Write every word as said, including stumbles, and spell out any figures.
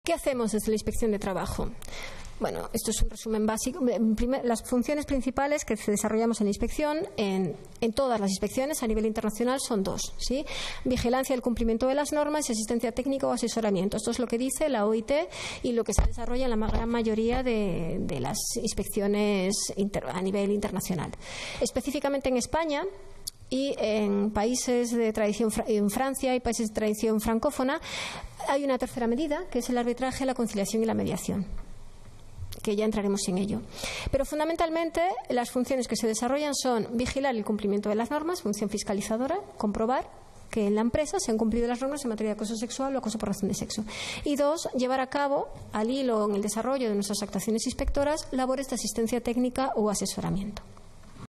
¿Qué hacemos desde la Inspección de Trabajo? Bueno, esto es un resumen básico. Las funciones principales que desarrollamos en la inspección, en, en todas las inspecciones a nivel internacional, son dos, ¿sí? Vigilancia del cumplimiento de las normas y asistencia técnica o asesoramiento. Esto es lo que dice la O I T y lo que se desarrolla en la gran mayoría de, de las inspecciones inter, a nivel internacional. Específicamente en España y en países de tradición, en Francia y países de tradición francófona, hay una tercera medida, que es el arbitraje, la conciliación y la mediación, que ya entraremos en ello. Pero fundamentalmente las funciones que se desarrollan son vigilar el cumplimiento de las normas, función fiscalizadora, comprobar que en la empresa se han cumplido las normas en materia de acoso sexual o acoso por razón de sexo. Y dos, llevar a cabo, al hilo en el desarrollo de nuestras actuaciones inspectoras, labores de asistencia técnica o asesoramiento.